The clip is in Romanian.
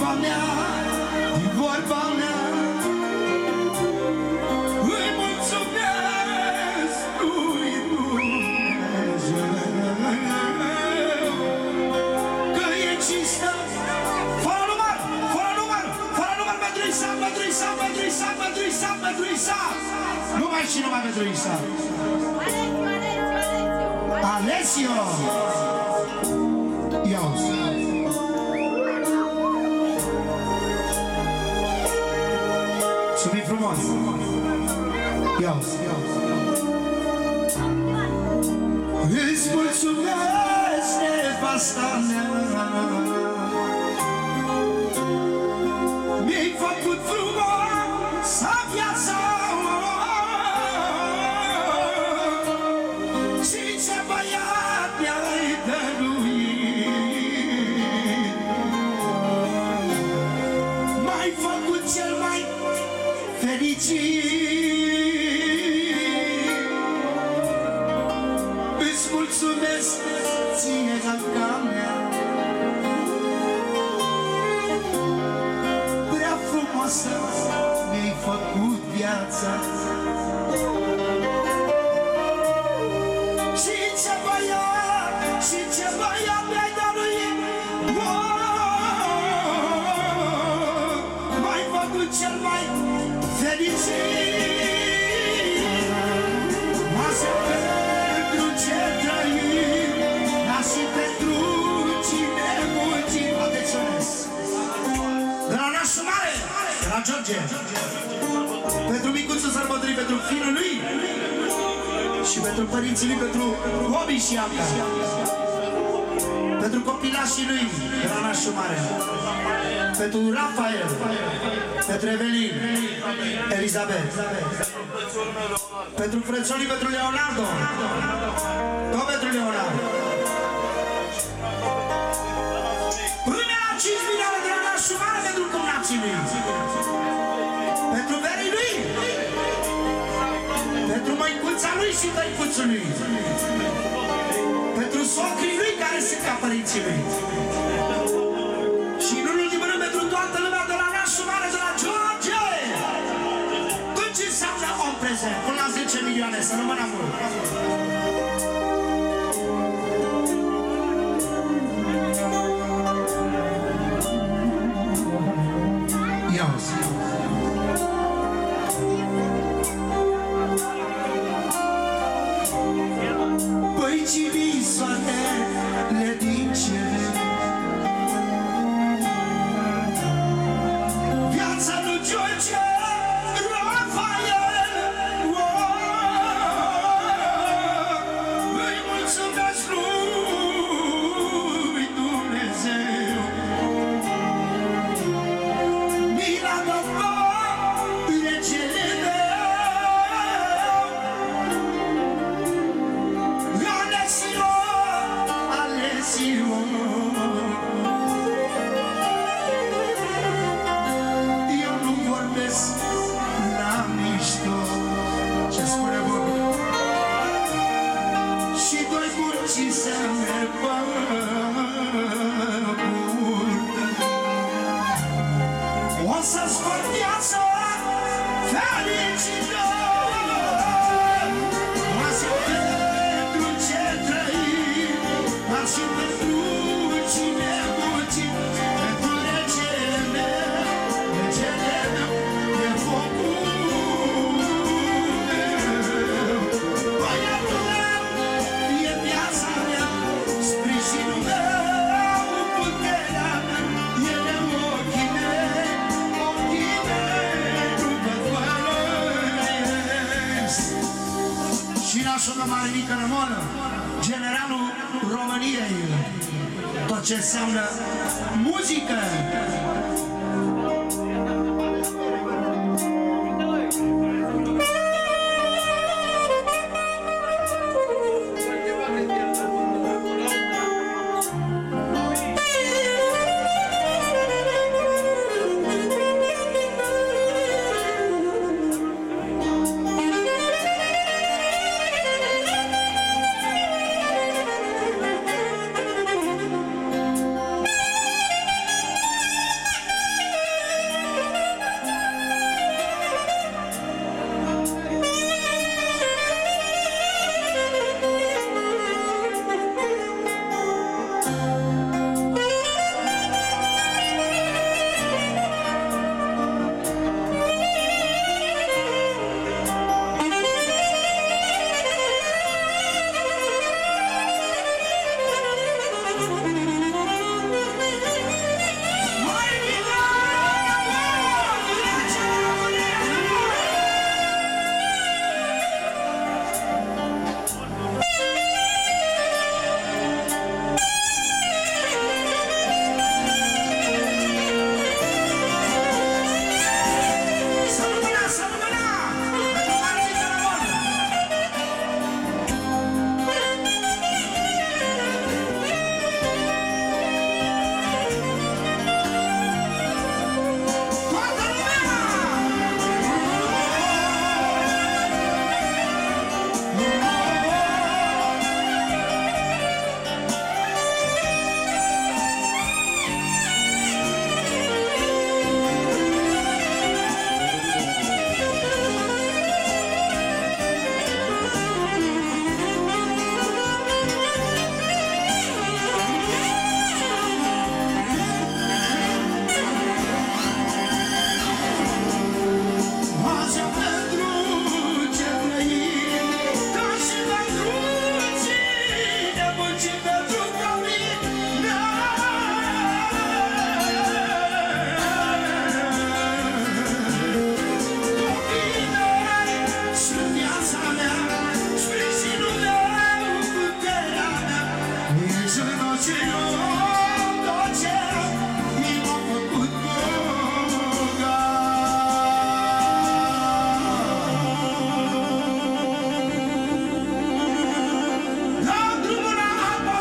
vorba mea, e vorba mea. Îi mulțumesc lui Dumnezeu că există fără număr, fără număr, fără număr pentru Isaac, pentru Isaac, pentru Isaac, pentru Isaac, pentru Isaac. Numai și numai pentru Isaac. Alessio! Ia-o-ți! Să-mi frumos! Ia-o-ți! Îți mulțumesc, nevasta mea, mi-ai făcut frumoasă viața. Și ce băiat mi-ai dăruit, m-ai făcut cel mai fericit. Îți mulțumesc ție, Anca mea, prea frumoasă mi-ai făcut viața. Și ce băiat, și ce băiat mi-ai dăruit, m-ai făcut cel mai fericit. Nasc pentru ce trăim, nasc pentru cine muncim. Atenționez! De la nașul mare, de la George, pentru micuțul sărbătorii, pentru fiul lui și pentru părinții lui, pentru Bobby și Anca, pentru copilașii lui, de la nașul mare, pentru Rafael, pentru Evelin, Elizabeth, pentru frățolii, pentru Leonardo, tot pentru Leonardo. Până la 5 milioane de la nașul mare pentru cumnații lui, pentru verii lui, pentru măicuța lui și tăicuțul lui, pentru socrii lui care sunt ca părinții lui. Și în ultimul rând pentru toată lumea de la nașul mare, de la George. Tot ce înseamnă om prezent, până la 10 milioane, să rămână mult. Ia-o-ți! Păi cine-i soarele din cer, viața lui George Rafael, îi mulțumesc lui Dumnezeu, mi l-a dat regele meu, Alessio, Alessio. Eu nu vorbesc la mișto, ce spune Bobby, și doi burci se mergă. O să-ți fac viața fericită, nasc pentru ce trăim, nasc pentru cine muncim, pentru regele meu, e focul meu. Băiatul meu e viața mea, sprijinul meu, puterea mea, el e ochii mei, ochii mei, nu văd fără el. Și nașul de mare mică rămână, generalul României, tot ce înseamnă muzică,